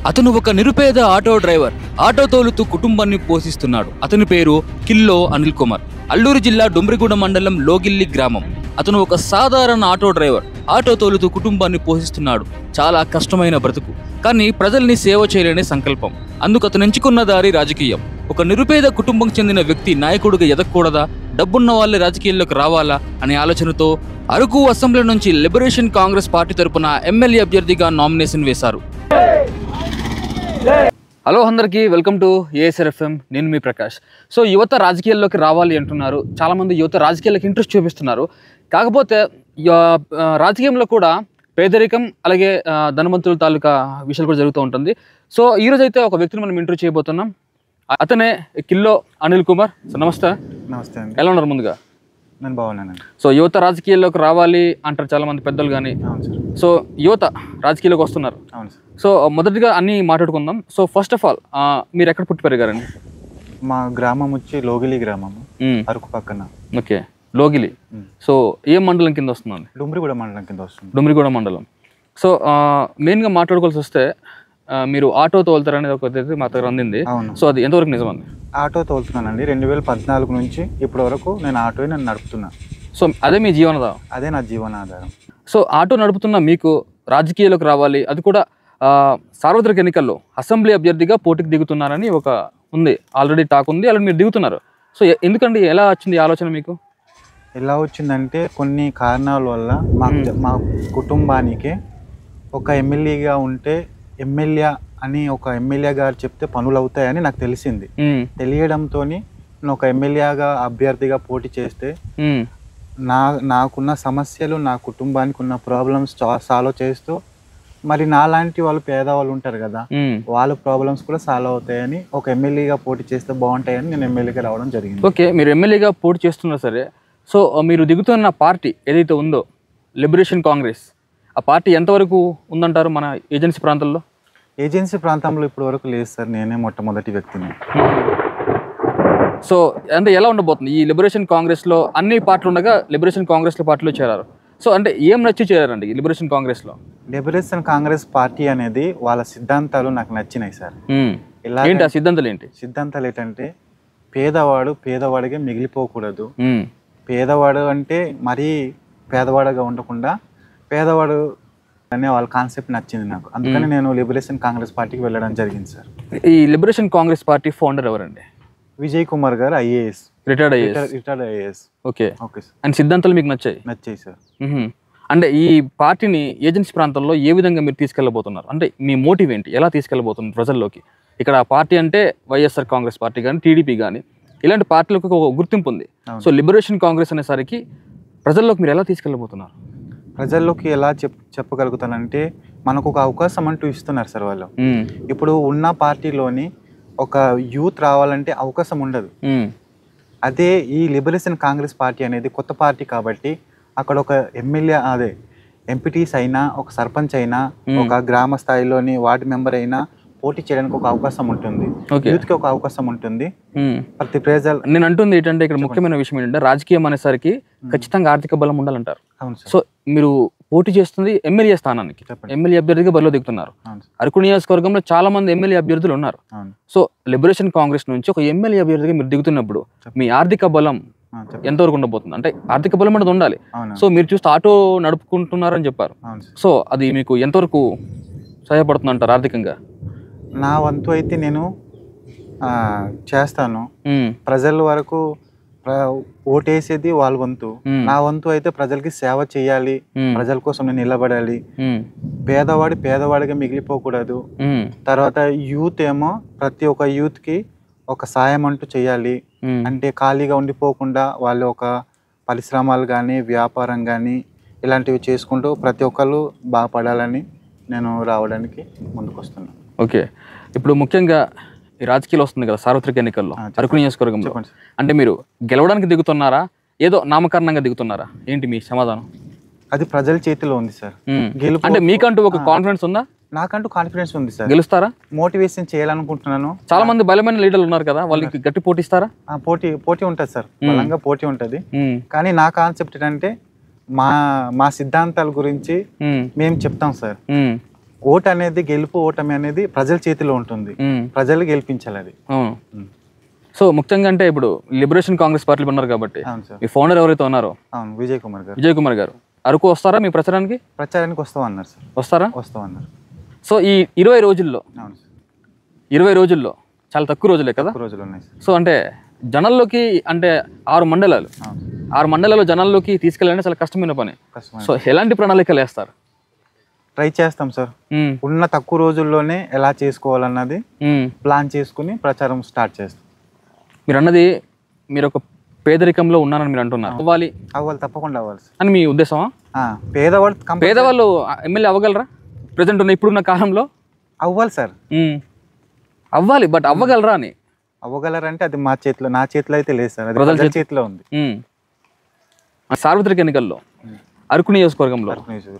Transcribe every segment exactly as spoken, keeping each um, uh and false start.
అతను ఒక నిరుపేద ఆటో డ్రైవర్. ఆటో తోలుతూ కుటుంబాన్ని పోషిస్తున్నాడు. అతని పేరు కిల్లో అనిల్ కుమార్. అల్లూరు జిల్లా డొంబ్రిగూడ మండలం లోగిల్లి గ్రామం. అతను ఒక సాధారణ ఆటో డ్రైవర్. ఆటో తోలుతూ కుటుంబాన్ని పోషిస్తున్నాడు. చాలా కష్టమైన బ్రతుకు, కానీ ప్రజల్ని సేవ చేయలేని సంకల్పం. అందుకు అతను ఎంచుకున్న దారి రాజకీయం. ఒక నిరుపేద కుటుంబం చెందిన వ్యక్తి నాయకుడిగా ఎదగకూడదా, డబ్బున్న వాళ్ళే రాజకీయాల్లోకి రావాలా అనే ఆలోచనతో అరకు అసెంబ్లీ నుంచి లిబరేషన్ కాంగ్రెస్ పార్టీ తరపున ఎమ్మెల్యే అభ్యర్థిగా నామినేషన్ వేశారు. హలో అందరికీ, వెల్కమ్ టు ఏఎస్ఆర్ఎఫ్ఎం. నేను మీ ప్రకాష్. సో యువత రాజకీయాల్లోకి రావాలి అంటున్నారు. చాలామంది యువత రాజకీయాలకు ఇంట్రెస్ట్ చూపిస్తున్నారు. కాకపోతే రాజకీయంలో కూడా పేదరికం అలాగే ధనవంతుల తాలూకా విషయాలు కూడా జరుగుతూ ఉంటుంది. సో ఈరోజు అయితే ఒక వ్యక్తిని మనం ఇంటర్వ్యూ చేయబోతున్నాం. అతనే కిల్లో అనిల్ కుమార్. సో నమస్తే. నమస్తే అండి. ఎలా ఉన్నారు? ముందుగా నేను బాగున్నానండి. సో యువత రాజకీయాల్లోకి రావాలి అంటారు చాలామంది పెద్దలు కానీ. అవును సార్. సో యువత రాజకీయాల్లోకి వస్తున్నారు. అవును సార్. సో మొదటిగా అన్నీ మాట్లాడుకుందాం. సో ఫస్ట్ ఆఫ్ ఆల్ మీరు ఎక్కడ పుట్టి పెరిగారండి? మా గ్రామం వచ్చి లోగిలి గ్రామము, అరకు పక్కన. ఓకే, లోగిలి. సో ఏ మండలం కింద వస్తుందండి? డొంబ్రిగూడ మండలం కింద వస్తుంది. డొంబ్రిగూడ మండలం. సో మెయిన్గా మాట్లాడుకోవాల్సి వస్తే మీరు ఆటో తోలుతారు అనేది ఒక మా దగ్గర అందింది. అవును. సో అది ఎంతవరకు నిజమండి? ఆటో తోలుతున్నానండి. రెండు వేల పద్నాలుగు నుంచి ఇప్పటి వరకు నేను ఆటో నేను నడుపుతున్నా. సో అదే మీ జీవనాధారం? అదే నా జీవనాధారం. సో ఆటో నడుపుతున్న మీకు రాజకీయాలకు రావాలి, అది కూడా సార్వత్రిక ఎన్నికల్లో అసెంబ్లీ అభ్యర్థిగా పోటీకి దిగుతున్నారని ఒక ఉంది, ఆల్రెడీ టాక్ ఉంది, అలాగే మీరు దిగుతున్నారు. సో ఎందుకండి, ఎలా వచ్చింది ఆలోచన మీకు? ఎలా వచ్చిందంటే కొన్ని కారణాల వల్ల మా మా కుటుంబానికి ఒక ఎమ్మెల్యేగా ఉంటే ఎమ్మెల్యే అని ఒక ఎమ్మెల్యే గారు చెప్తే పనులు అవుతాయని నాకు తెలిసింది. తెలియడంతో నేను ఒక ఎమ్మెల్యేగా అభ్యర్థిగా పోటీ చేస్తే నా నాకున్న సమస్యలు, నా కుటుంబానికి ఉన్న ప్రాబ్లమ్స్ సాల్వ్ చేస్తూ, మరి నాలాంటి వాళ్ళు పేదవాళ్ళు ఉంటారు కదా, వాళ్ళ ప్రాబ్లమ్స్ కూడా సాల్వ్ అవుతాయని ఒక ఎమ్మెల్యేగా పోటీ చేస్తే బాగుంటాయని నేను ఎమ్మెల్యేగా రావడం జరిగింది. ఓకే, మీరు ఎమ్మెల్యేగా పోటీ చేస్తున్నారు సరే. సో మీరు దిగుతున్న పార్టీ ఏదైతే ఉందో లిబరేషన్ కాంగ్రెస్, ఆ పార్టీ ఎంతవరకు ఉందంటారు మన ఏజెన్సీ ప్రాంతంలో? ఏజెన్సీ ప్రాంతంలో ఇప్పటి వరకు లేదు సార్. నేనే మొట్టమొదటి వ్యక్తిని. సో అంటే ఎలా ఉండబోతుంది ఈ లిబరేషన్ కాంగ్రెస్లో? అన్ని పార్టీలు ఉండగా లిబరేషన్ కాంగ్రెస్లో పార్టీలో చేరారు. సో అంటే ఏం నచ్చి చేరారండి లిబరేషన్ కాంగ్రెస్లో? లిబరేషన్ కాంగ్రెస్ పార్టీ అనేది వాళ్ళ సిద్ధాంతాలు నాకు నచ్చినాయి సార్. ఏంటి ఆ సిద్ధాంతాలు? ఏంటి సిద్ధాంతాలు? ఏంటంటే పేదవాడు పేదవాడిగా మిగిలిపోకూడదు. పేదవాడు అంటే మరీ పేదవాడుగా ఉండకుండా పేదవాడు అనే వాళ్ళ కాన్సెప్ట్ నచ్చింది నాకు. అందుకని నేను లిబరేషన్ కాంగ్రెస్ పార్టీకి వెళ్ళడం జరిగింది సార్. ఈ లిబరేషన్ కాంగ్రెస్ పార్టీ ఫౌండర్ ఎవరండి? Vijay Kumar garu, IAS, retired IAS. Retired IAS. Okay okay sir. And సిద్ధాంతాలు మీకు నచ్చాయి? నచ్చాయి సార్. అంటే ఈ పార్టీని ఏజెన్సీ ప్రాంతంలో ఏ విధంగా మీరు తీసుకెళ్ళబోతున్నారు? అంటే మీ మోటివ్ ఏంటి? ఎలా తీసుకెళ్ళబోతున్నారు ప్రజల్లోకి? ఇక్కడ పార్టీ అంటే వైఎస్ఆర్ కాంగ్రెస్ పార్టీ కానీ, టీడీపీ కానీ, ఇలాంటి పార్టీలకు ఒక గుర్తింపు ఉంది. సో లిబరేషన్ కాంగ్రెస్ అనేసరికి ప్రజల్లోకి మీరు ఎలా తీసుకెళ్ళబోతున్నారు? ప్రజల్లోకి ఎలా చెప్ చెప్పగలుగుతానంటే మనకు ఒక అవకాశం అంటూ ఇస్తున్నారు సార్ వాళ్ళు. ఇప్పుడు ఉన్న పార్టీలోని ఒక యూత్ రావాలంటే అవకాశం ఉండదు. అదే ఈ లిబరేషన్ కాంగ్రెస్ పార్టీ అనేది కొత్త పార్టీ కాబట్టి అక్కడ ఒక ఎమ్మెల్యే, అదే ఎంపీటీస్ అయినా, ఒక సర్పంచ్ అయినా, ఒక గ్రామ స్థాయిలోని వార్డు మెంబర్ అయినా పోటీ చేయడానికి ఒక అవకాశం ఉంటుంది. యూత్ కి ఒక అవకాశం ఉంటుంది. ప్రతి ప్రజలు నేను అంటుంది ఏంటంటే ఇక్కడ ముఖ్యమైన విషయం ఏంటంటే రాజకీయం అనేసరికి ఖచ్చితంగా ఆర్థిక బలం ఉండాలంటారు. సో మీరు పోటీ చేస్తుంది ఎమ్మెల్యే స్థానానికి, ఎమ్మెల్యే అభ్యర్థిగా బరిలో దిగుతున్నారు. అరకు నియోజకవర్గంలో చాలా మంది ఎమ్మెల్యే అభ్యర్థులు ఉన్నారు. సో లిబరేషన్ కాంగ్రెస్ నుంచి ఒక ఎమ్మెల్యే అభ్యర్థిగా మీరు దిగుతున్నప్పుడు మీ ఆర్థిక బలం ఎంతవరకు ఉండబోతుంది? అంటే ఆర్థిక బలం అనేది ఉండాలి. సో మీరు చూస్తే ఆటో నడుపుకుంటున్నారని చెప్పారు. సో అది మీకు ఎంతవరకు సహాయపడుతుంది అంటారు ఆర్థికంగా? నా వంతు అయితే నేను చేస్తాను. ప్రజల వరకు ఓటేసేది వాళ్ళ వంతు. నా వంతు అయితే ప్రజలకి సేవ చేయాలి, ప్రజల కోసం నేను నిలబడాలి. పేదవాడి పేదవాడిగా మిగిలిపోకూడదు. తర్వాత యూత్ ఏమో ప్రతి ఒక్క యూత్ కి ఒక సాయం అంటూ చేయాలి. అంటే ఖాళీగా ఉండిపోకుండా వాళ్ళు ఒక పరిశ్రమలు కానీ, వ్యాపారం కానీ ఇలాంటివి చేసుకుంటూ ప్రతి ఒక్కరు బాగుపడాలని నేను రావడానికి ముందుకు వస్తున్నాను. ఓకే, ఇప్పుడు ముఖ్యంగా ఈ రాజకీయాలు వస్తుంది కదా సార్వత్రిక ఎన్నికల్లో అరకు నియోజకవర్గంలో, అంటే మీరు గెలవడానికి దిగుతున్నారా, ఏదో నామకారణంగా దిగుతున్నారా? ఏంటి మీ సమాధానం? అది ప్రజల చేతిలో ఉంది సార్. అంటే మీకంటూ ఒక కాన్ఫిడెన్స్ ఉందా? నాకంటూ కాన్ఫిడెన్స్ ఉంది సార్. గెలుస్తారా? మోటివేషన్ చేయాలనుకుంటున్నాను. చాలా మంది బలమైన లీడర్లు ఉన్నారు కదా, వాళ్ళకి గట్టి పోటీ ఇస్తారా? పోటీ పోటీ ఉంటుంది సార్, బలంగా పోటీ ఉంటుంది. కానీ నా కాన్సెప్ట్ ఏంటంటే మా మా సిద్ధాంతాల గురించి మేము చెప్తాం సార్. ఓటు అనేది గెలుపు ఓటమి అనేది ప్రజల చేతిలో ఉంటుంది, ప్రజలు గెలిపించాలి అది. అవును. సో ముఖ్యంగా అంటే ఇప్పుడు లిబరేషన్ కాంగ్రెస్ పార్టీలు ఉన్నారు కాబట్టి అవును సార్. మీ ఫౌండర్ ఎవరైతే ఉన్నారో అవును విజయ్ కుమార్ గారు విజయ్ కుమార్ గారు అరకు వస్తారా మీ ప్రచారానికి? ప్రచారానికి వస్తామన్నారు సార్. వస్తారా? వస్తామన్నారు. సో ఈ ఇరవై రోజుల్లో అవును సార్, ఇరవై రోజుల్లో చాలా తక్కువ రోజులే కదా రోజులు ఉన్నాయి సార్. సో అంటే జనాల్లోకి అంటే ఆరు మండలాలు ఆరు మండలాలు జనాల్లోకి తీసుకెళ్ళాలంటే చాలా కష్టమైన పని. సో ఎలాంటి ప్రణాళికలు వేస్తారు? ట్రై చేస్తాం సార్. ఉన్న తక్కువ రోజుల్లోనే ఎలా చేసుకోవాలన్నది ప్లాన్ చేసుకుని ప్రచారం స్టార్ట్ చేస్తాం. మీరు అన్నది మీరు ఒక పేదరికంలో ఉన్నారని మీరు అంటున్నారు. అవ్వాలి అవ్వాలి తప్పకుండా అవ్వాలి అని మీ ఉద్దేశమా? పేదవాళ్ళు పేదవాళ్ళు ఎమ్మెల్యే అవ్వగలరా ప్రజెంట్ ఉన్న ఇప్పుడున్న కాలంలో? అవ్వాలి సార్, అవ్వాలి. బట్ అవ్వగలరా అని? అవ్వగలరంటే అది మా చేతిలో, నా చేతిలో అయితే లేదు సార్, అది ప్రజల చేతిలో ఉంది. సార్వత్రిక ఎన్నికల్లో అరకు నియోజకవర్గంలో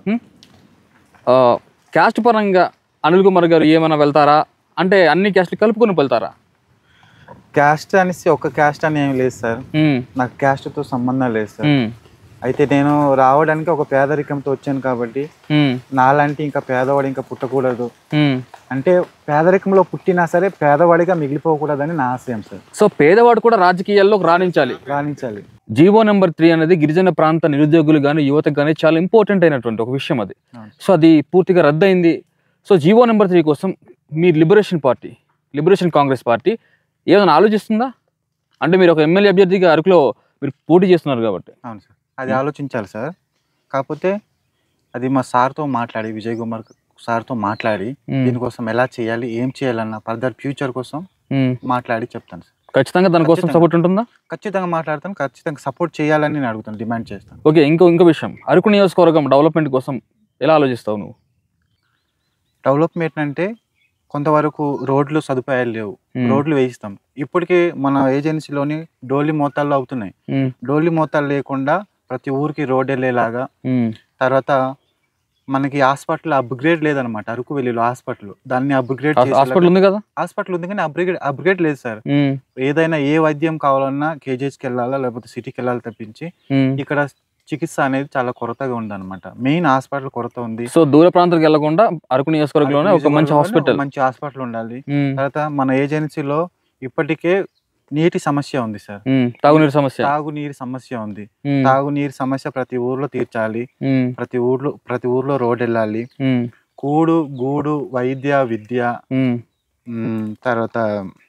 క్యాస్ట్ పరంగా అనిల్ కుమార్ గారు ఏమైనా వెళ్తారా? అంటే అన్ని క్యాస్ట్లు కలుపుకొని వెళ్తారా? క్యాస్ట్ అనేసి ఒక క్యాస్ట్ అని ఏం లేదు సార్, నాకు క్యాస్ట్తో సంబంధం లేదు సార్. అయితే నేను రావడానికి ఒక పేదరికంతో వచ్చాను కాబట్టి నాలాంటి ఇంకా పేదవాడు ఇంకా పుట్టకూడదు అంటే పేదరికంలో పుట్టినా సరే పేదవాడిగా మిగిలిపోకూడదని నా ఆశయం సార్. సో పేదవాడు కూడా రాజకీయాల్లో రాణించాలి రాణించాలి జీవో నెంబర్ త్రీ అనేది గిరిజన ప్రాంత నిరుద్యోగులు కానీ యువతకు కానీ చాలా ఇంపార్టెంట్ అయినటువంటి ఒక విషయం అది. సో అది పూర్తిగా రద్దయింది. సో జీవో నెంబర్ త్రీ కోసం మీ Liberation Party Liberation Congress Party ఏదైనా ఆలోచిస్తుందా? అంటే మీరు ఒక ఎమ్మెల్యే అభ్యర్థిగా అరకులో మీరు పోటీ చేస్తున్నారు కాబట్టి. అవును సార్, అది ఆలోచించాలి సార్. కాకపోతే అది మా సార్తో మాట్లాడి విజయ్ కుమార్ సార్తో మాట్లాడి దీనికోసం ఎలా చేయాలి ఏం చేయాలన్న ఫర్దర్ ఫ్యూచర్ కోసం మాట్లాడి చెప్తాను సార్. ఖచ్చితంగా దానికోసం సపోర్ట్ ఉంటుందా? ఖచ్చితంగా మాట్లాడతాను, ఖచ్చితంగా సపోర్ట్ చేయాలని నేను అడుగుతాను, డిమాండ్ చేస్తాను. ఓకే, ఇంకో ఇంకో విషయం, అరకు నియోజకవర్గం డెవలప్మెంట్ కోసం ఎలా ఆలోచిస్తావు నువ్వు? డెవలప్మెంట్ అంటే కొంతవరకు రోడ్లు సదుపాయాలు లేవు, రోడ్లు వేయిస్తాం. ఇప్పటికే మన ఏజెన్సీలోని డోలీ మోతాల్లో అవుతున్నాయి. డోలీ మోతాలు లేకుండా ప్రతి ఊరికి రోడ్ వెళ్ళేలాగా, తర్వాత మనకి హాస్పిటల్ అప్గ్రేడ్ లేదనమాట అరకు వెల్లిలో హాస్పిటల్, దాన్ని అప్గ్రేడ్ హాస్పిటల్ ఉంది కదా, హాస్పిటల్ ఉంది కానీ అప్గ్రేడ్ అప్గ్రేడ్ లేదు సార్. ఏదైనా ఏ వైద్యం కావాలన్నా కేజీహెచ్కి వెళ్ళాలా లేకపోతే సిటీకి వెళ్ళాలి తప్పించి ఇక్కడ చికిత్స అనేది చాలా కొరతగా ఉంది అనమాట. మెయిన్ హాస్పిటల్ కొరత ఉంది. సో దూర ప్రాంతానికి వెళ్ళకుండా అరకు నియోజకవర్గంలోనే ఒక మంచి హాస్పిటల్ మంచి హాస్పిటల్ ఉండాలి. తర్వాత మన ఏజెన్సీలో ఇప్పటికే నీటి సమస్య ఉంది సార్, తాగునీరు సమస్య తాగునీరు సమస్య ఉంది. తాగునీరు సమస్య ప్రతి ఊర్లో తీర్చాలి, ప్రతి ఊర్లో ప్రతి ఊర్లో రోడ్ వెళ్ళాలి. కూడు గూడు వైద్య విద్య తర్వాత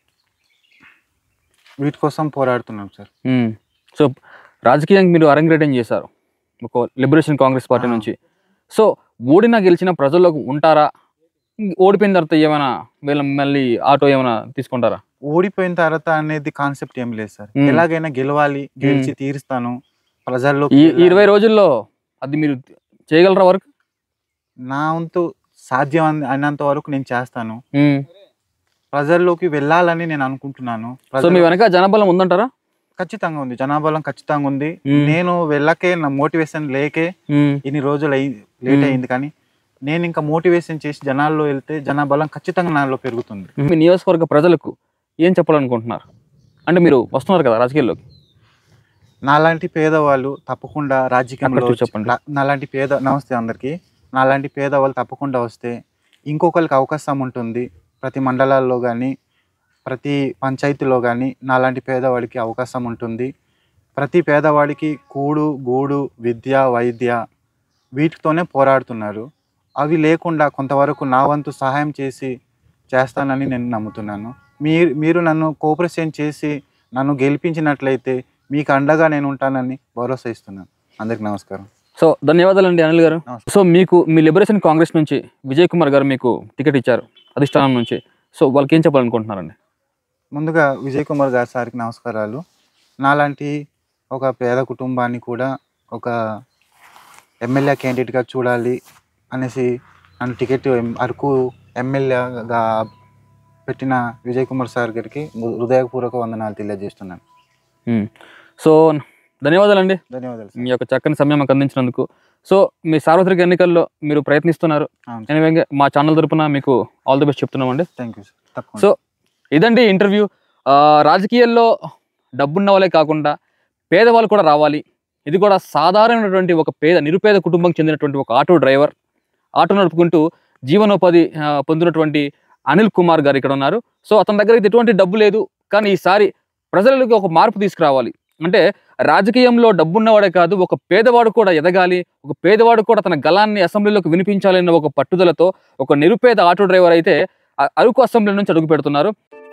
వీటి కోసం పోరాడుతున్నాం సార్. సో రాజకీయంగా మీరు అరంగేటం చేశారు ఒక లిబరేషన్ కాంగ్రెస్ పార్టీ నుంచి. సో ఓడినా గెలిచిన ప్రజల్లోకి ఉంటారా? ఓడిపోయిన తర్వాత ఏమైనా వీళ్ళ మళ్ళీ ఆటో ఏమైనా తీసుకుంటారా? ఓడిపోయిన తర్వాత అనేది కాన్సెప్ట్ ఏం లేదు సార్, ఎలాగైనా గెలవాలి, గెలిచి తీరుస్తాను ప్రజల్లో. ఈ ఇరవై రోజుల్లో అది మీరు చేయగలరా వరకు? నా వంతు సాధ్యం అయినంత వరకు నేను చేస్తాను, ప్రజల్లోకి వెళ్ళాలని నేను అనుకుంటున్నాను. సో మీ వెనక జనబలం ఉందంటారా? ఖచ్చితంగా ఉంది, జనాబలం ఖచ్చితంగా ఉంది. నేను వెళ్ళకే నా మోటివేషన్ లేకే ఇన్ని రోజులు అయి లేట్ అయింది, కానీ నేను ఇంకా మోటివేషన్ చేసి జనాల్లో వెళ్తే జనాబలం ఖచ్చితంగా నాలో పెరుగుతుంది. మీ నియోజకవర్గ ప్రజలకు ఏం చెప్పాలనుకుంటున్నారు? అంటే మీరు వస్తున్నారు కదా రాజకీయాల్లోకి, నాలాంటి పేదవాళ్ళు తప్పకుండా రాజకీయంలో చెప్పండి. నాలాంటి పేద నమస్తే అందరికీ, నాలాంటి పేదవాళ్ళు తప్పకుండా వస్తే ఇంకొకరికి అవకాశం ఉంటుంది. ప్రతి మండలాల్లో కానీ ప్రతి పంచాయతీలో కానీ నాలాంటి పేదవాడికి అవకాశం ఉంటుంది. ప్రతి పేదవాడికి కూడు గూడు విద్య వైద్య వీటితోనే పోరాడుతున్నారు. అవి లేకుండా కొంతవరకు నా వంతు సహాయం చేసి చేస్తానని నేను నమ్ముతున్నాను. మీరు మీరు నన్ను కోఆపరేషన్ చేసి నన్ను గెలిపించినట్లయితే మీకు అండగా నేను ఉంటానని భరోసా ఇస్తున్నాను. అందరికి నమస్కారం. సో ధన్యవాదాలండి అనిల్ గారు. సో మీకు మీ లిబరేషన్ కాంగ్రెస్ నుంచి విజయ్ కుమార్ గారు మీకు టికెట్ ఇచ్చారు అధిష్టానం నుంచి. సో వాళ్ళకి ఏం చెప్పాలనుకుంటున్నారండి? ముందుగా విజయ్ కుమార్ గారి సార్కి నమస్కారాలు. నాలాంటి ఒక పేద కుటుంబాన్ని కూడా ఒక ఎమ్మెల్యే క్యాండిడేట్గా చూడాలి అనేసి నన్ను టికెట్ అరకు ఎమ్మెల్యేగా పెట్టిన విజయ్ కుమార్ సార్ గారికి హృదయపూర్వక వందనాలు తెలియజేస్తున్నాను. సో ధన్యవాదాలండి, ధన్యవాదాలు మీ యొక్క చక్కని సమయం మాకు అందించినందుకు. సో మీ సార్వత్రిక ఎన్నికల్లో మీరు ప్రయత్నిస్తున్నారు, ఎనివే మా ఛానల్ తరపున మీకు ఆల్ ది బెస్ట్ చెప్తున్నామండి. Thank you sir. సో ఇదండి ఇంటర్వ్యూ. రాజకీయాల్లో డబ్బున్న వాళ్ళే కాకుండా పేదవాళ్ళు కూడా రావాలి. ఇది కూడా సాధారణమైనటువంటి ఒక పేద నిరుపేద కుటుంబం చెందినటువంటి ఒక ఆటో డ్రైవర్ ఆటో నడుపుకుంటూ జీవనోపాధి ఆ, పొందినటువంటి అనిల్ కుమార్ గారు ఇక్కడ ఉన్నారు. సో అతని దగ్గర అయితే ఎటువంటి డబ్బు లేదు, కానీ ఈసారి ప్రజలకు ఒక మార్పు తీసుకురావాలి. అంటే రాజకీయంలో డబ్బున్నవాడే కాదు, ఒక పేదవాడు కూడా ఎదగాలి, ఒక పేదవాడు కూడా తన గళాన్ని అసెంబ్లీలోకి వినిపించాలన్న ఒక పట్టుదలతో ఒక నిరుపేద ఆటో డ్రైవర్ అయితే అరకు అసెంబ్లీ నుంచి అడుగు పెడుతున్నారు.